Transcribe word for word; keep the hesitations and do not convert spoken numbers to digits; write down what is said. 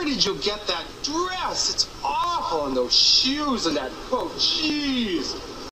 Where did you get that dress? It's awful, and those shoes and that coat. Jeez.